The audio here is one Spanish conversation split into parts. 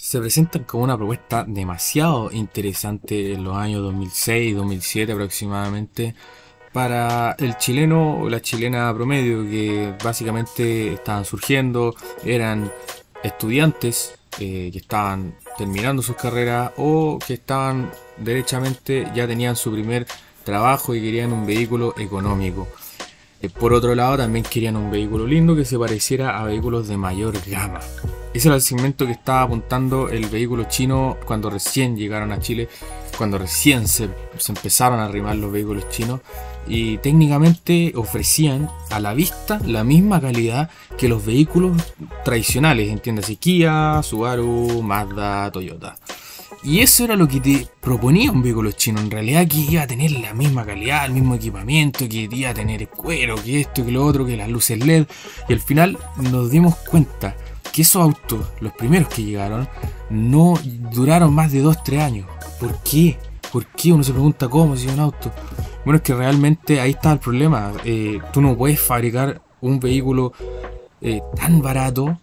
se presentan como una propuesta demasiado interesante en los años 2006 y 2007 aproximadamente para el chileno o la chilena promedio, que básicamente estaban surgiendo, eran estudiantes que estaban terminando sus carreras o que estaban derechamente ya tenían su primer trabajo y querían un vehículo económico. Por otro lado, también querían un vehículo lindo que se pareciera a vehículos de mayor gama. Ese era el segmento que estaba apuntando el vehículo chino cuando recién llegaron a Chile, cuando recién se empezaron a arrimar los vehículos chinos, y técnicamente ofrecían a la vista la misma calidad que los vehículos tradicionales, entiéndase Kia, Subaru, Mazda, Toyota. Y eso era lo que te proponía un vehículo chino, en realidad, que iba a tener la misma calidad, el mismo equipamiento, que iba a tener cuero, que esto, que lo otro, que las luces LED. Y al final nos dimos cuenta que esos autos, los primeros que llegaron, no duraron más de 2-3 años. ¿Por qué? ¿Por qué? Uno se pregunta cómo si es un auto. Bueno, es que realmente ahí está el problema. Tú no puedes fabricar un vehículo tan barato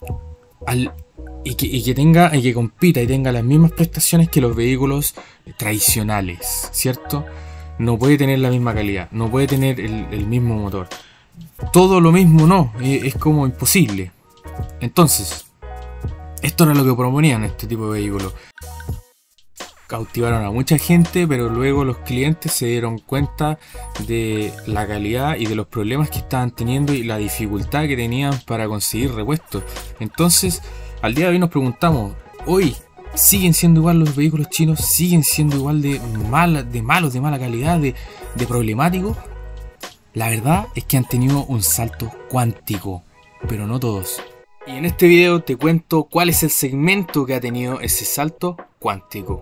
y que compita y tenga las mismas prestaciones que los vehículos tradicionales, ¿cierto? No puede tener la misma calidad, no puede tener el mismo motor. Todo lo mismo no, es como imposible. Entonces, esto era lo que proponían este tipo de vehículos. Cautivaron a mucha gente, pero luego los clientes se dieron cuenta de la calidad y de los problemas que estaban teniendo y la dificultad que tenían para conseguir repuestos. Entonces, al día de hoy nos preguntamos, ¿hoy siguen siendo igual los vehículos chinos? ¿Siguen siendo igual de malos, de mala calidad, de problemáticos? La verdad es que han tenido un salto cuántico, pero no todos. Y en este video te cuento cuál es el segmento que ha tenido ese salto cuántico.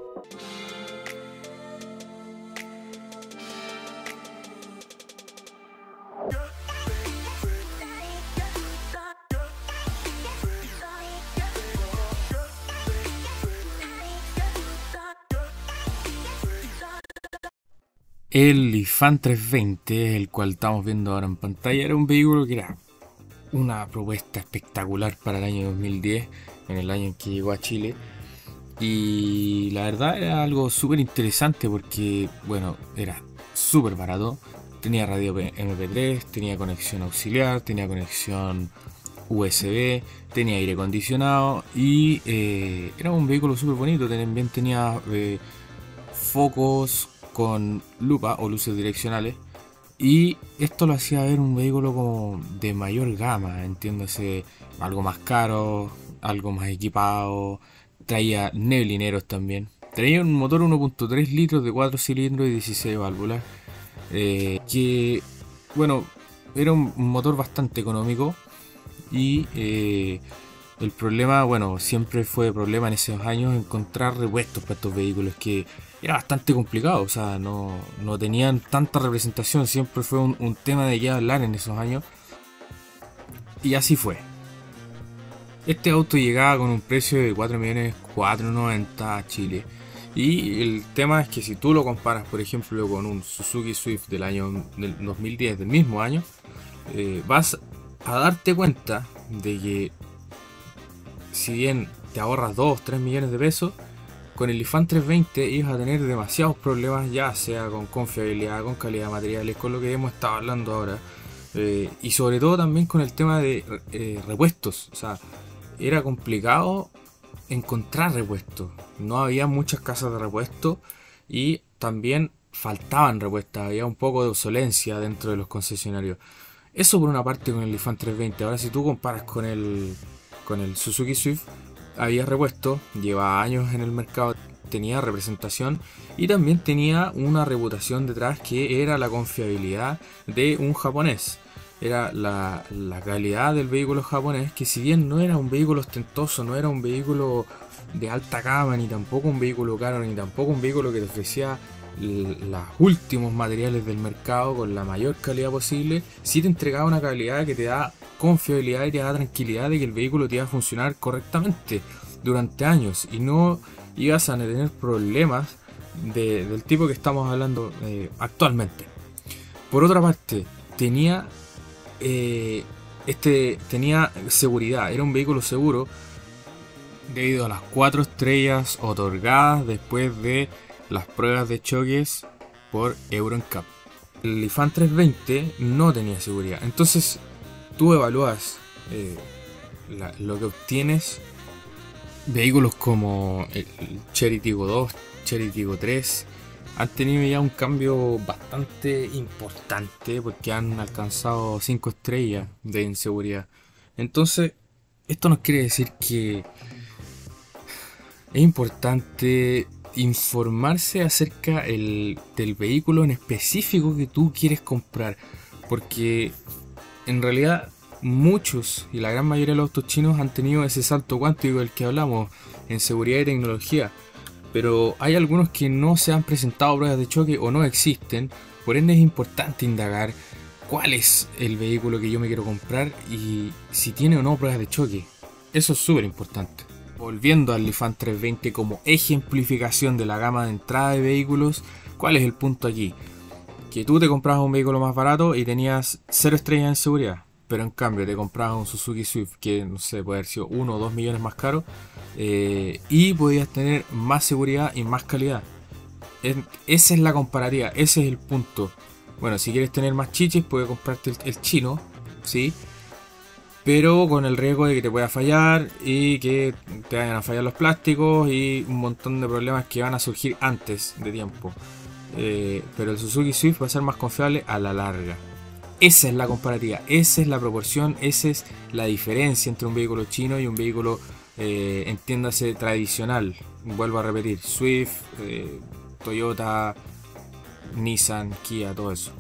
El Lifan 320, el cual estamos viendo ahora en pantalla, era un vehículo que era una propuesta espectacular para el año 2010, en el año en que llegó a Chile. Y la verdad era algo súper interesante porque, bueno, era súper barato. Tenía radio MP3, tenía conexión auxiliar, tenía conexión USB, tenía aire acondicionado y era un vehículo súper bonito. También tenía focos con lupa o luces direccionales, y esto lo hacía ver un vehículo como de mayor gama, entiéndase, algo más caro, algo más equipado. Traía neblineros también, traía un motor 1.3 litros de 4 cilindros y 16 válvulas, que bueno, era un motor bastante económico. Y el problema, bueno, siempre fue problema en esos años encontrar repuestos para estos vehículos, que era bastante complicado, o sea, no tenían tanta representación, siempre fue un tema de qué hablar en esos años. Y así fue. Este auto llegaba con un precio de 4.490.000 a Chile. Y el tema es que si tú lo comparas, por ejemplo, con un Suzuki Swift del año del 2010, del mismo año, vas a darte cuenta de que si bien te ahorras 2-3 millones de pesos, con el Lifan 320 ibas a tener demasiados problemas, ya sea con confiabilidad, con calidad de materiales, con lo que hemos estado hablando ahora, y sobre todo también con el tema de repuestos. O sea, era complicado encontrar repuestos, no había muchas casas de repuestos y también faltaban repuestos, había un poco de obsolencia dentro de los concesionarios. Eso por una parte con el Lifan 320. Ahora si tú comparas con el Suzuki Swift, había repuesto, lleva años en el mercado, tenía representación y también tenía una reputación detrás, que era la confiabilidad de un japonés. Era la calidad del vehículo japonés, que si bien no era un vehículo ostentoso, no era un vehículo de alta gama, ni tampoco un vehículo caro, ni tampoco un vehículo que te ofrecía los últimos materiales del mercado con la mayor calidad posible, sí te entregaba una calidad que te da confiabilidad y te da tranquilidad de que el vehículo te iba a funcionar correctamente durante años y no ibas a tener problemas del tipo que estamos hablando actualmente. Por otra parte, tenía tenía seguridad, era un vehículo seguro, debido a las 4 estrellas otorgadas después de las pruebas de choques por Euro NCAP. El Lifan 320 no tenía seguridad, entonces tú evalúas lo que obtienes. Vehículos como el Chery Tiggo 2, Chery Tiggo 3 han tenido ya un cambio bastante importante porque han alcanzado 5 estrellas de inseguridad. Entonces, esto nos quiere decir que es importante informarse acerca del vehículo en específico que tú quieres comprar, porque en realidad muchos y la gran mayoría de los autos chinos han tenido ese salto cuántico del que hablamos en seguridad y tecnología, pero hay algunos que no se han presentado pruebas de choque o no existen. Por ende es importante indagar cuál es el vehículo que yo me quiero comprar y si tiene o no pruebas de choque. Eso es súper importante. Volviendo al Lifan 320 como ejemplificación de la gama de entrada de vehículos, ¿cuál es el punto aquí? Que tú te comprabas un vehículo más barato y tenías 0 estrellas en seguridad, pero en cambio te comprabas un Suzuki Swift que no sé, puede haber sido 1 o 2 millones más caro, y podías tener más seguridad y más calidad. Esa es la comparativa, ese es el punto. Bueno, si quieres tener más chiches puedes comprarte el chino, ¿sí? Pero con el riesgo de que te pueda fallar y que te vayan a fallar los plásticos y un montón de problemas que van a surgir antes de tiempo. Pero el Suzuki Swift va a ser más confiable a la larga. Esa es la comparativa, esa es la proporción, esa es la diferencia entre un vehículo chino y un vehículo, entiéndase, tradicional. Vuelvo a repetir, Swift, Toyota, Nissan, Kia, todo eso.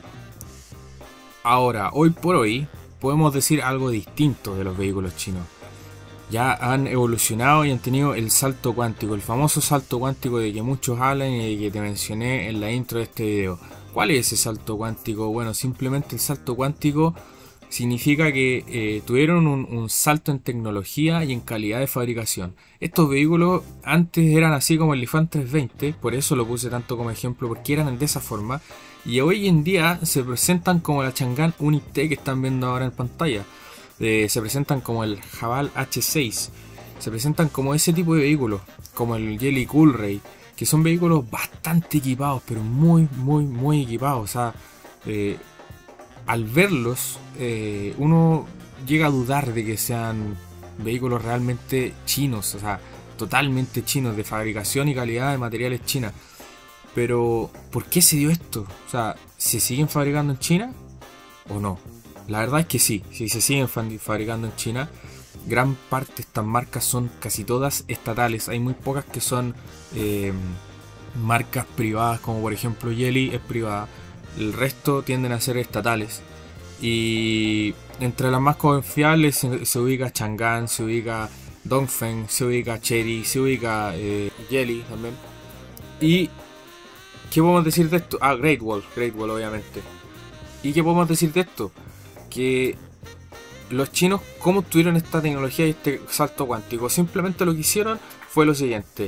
Ahora, hoy por hoy, podemos decir algo distinto de los vehículos chinos. Ya han evolucionado y han tenido el salto cuántico, el famoso salto cuántico de que muchos hablan y de que te mencioné en la intro de este video. ¿Cuál es ese salto cuántico? Bueno, simplemente el salto cuántico significa que tuvieron un salto en tecnología y en calidad de fabricación. Estos vehículos antes eran así como el Lifan 320, por eso lo puse tanto como ejemplo, porque eran de esa forma. Y hoy en día se presentan como la Chang'an Unit-T que están viendo ahora en pantalla. Se presentan como el Haval H6. Se presentan como ese tipo de vehículos, como el Geely Coolray, que son vehículos bastante equipados, pero muy equipados. O sea, al verlos, uno llega a dudar de que sean vehículos realmente chinos, o sea, totalmente chinos, de fabricación y calidad de materiales chinas. Pero, ¿por qué se dio esto? O sea, ¿se siguen fabricando en China o no? La verdad es que sí, sí se siguen fabricando en China. Gran parte de estas marcas son casi todas estatales. Hay muy pocas que son marcas privadas, como por ejemplo Geely es privada. El resto tienden a ser estatales. Y entre las más confiables se ubica Chang'an, se ubica Dongfeng, se ubica Chery, se ubica Geely también. Y ¿qué podemos decir de esto? Ah, Great Wall obviamente. ¿Y qué podemos decir de esto? Que los chinos, ¿cómo obtuvieron esta tecnología y este salto cuántico? Simplemente lo que hicieron fue lo siguiente: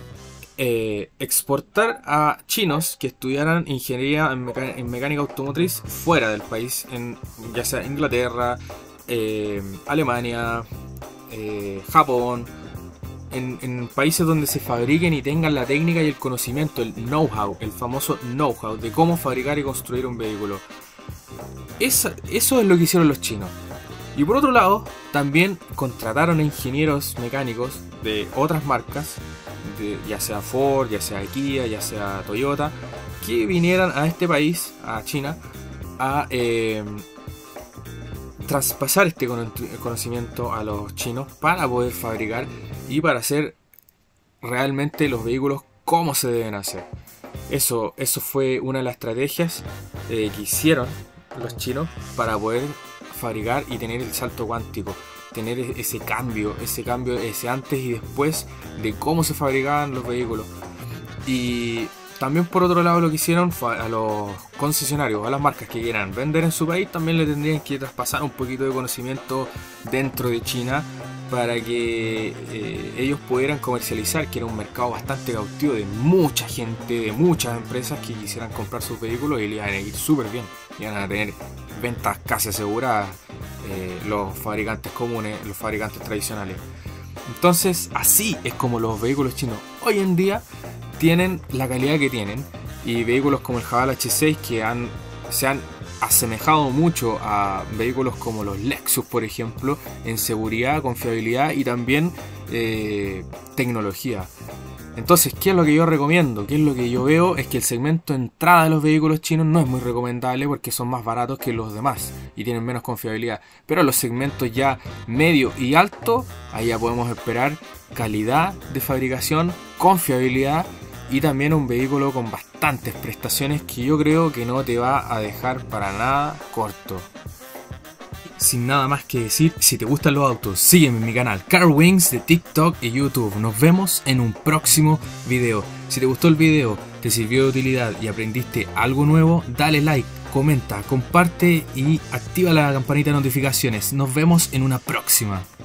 exportar a chinos que estudiaran ingeniería en mecánica automotriz fuera del país, ya sea Inglaterra, Alemania, Japón, en países donde se fabriquen y tengan la técnica y el conocimiento, el know-how, el famoso know-how de cómo fabricar y construir un vehículo. Eso es lo que hicieron los chinos. Y por otro lado, también contrataron a ingenieros mecánicos de otras marcas, ya sea Ford, ya sea Kia, ya sea Toyota, que vinieran a este país, a China, a traspasar este conocimiento a los chinos para poder fabricar y para hacer realmente los vehículos como se deben hacer. Eso fue una de las estrategias que hicieron los chinos para poder fabricar y tener el salto cuántico, tener ese cambio, ese antes y después de cómo se fabricaban los vehículos. Y también por otro lado lo que hicieron fue a los concesionarios, a las marcas que quieran vender en su país, también le tendrían que traspasar un poquito de conocimiento dentro de China para que ellos pudieran comercializar, que era un mercado bastante cautivo de mucha gente, de muchas empresas que quisieran comprar sus vehículos y le iban a ir súper bien, iban a tener ventas casi aseguradas, los fabricantes comunes, los fabricantes tradicionales. Entonces así es como los vehículos chinos hoy en día tienen la calidad que tienen, y vehículos como el Haval H6 que se han asemejado mucho a vehículos como los Lexus, por ejemplo, en seguridad, confiabilidad y también tecnología. Entonces, ¿qué es lo que yo recomiendo? ¿Qué es lo que yo veo? Es que el segmento de entrada de los vehículos chinos no es muy recomendable porque son más baratos que los demás y tienen menos confiabilidad. Pero los segmentos ya medio y alto, ahí ya podemos esperar calidad de fabricación, confiabilidad y también un vehículo con bastantes prestaciones que yo creo que no te va a dejar para nada corto. Sin nada más que decir, si te gustan los autos, sígueme en mi canal Car Wings de TikTok y YouTube. Nos vemos en un próximo video. Si te gustó el video, te sirvió de utilidad y aprendiste algo nuevo, dale like, comenta, comparte y activa la campanita de notificaciones. Nos vemos en una próxima.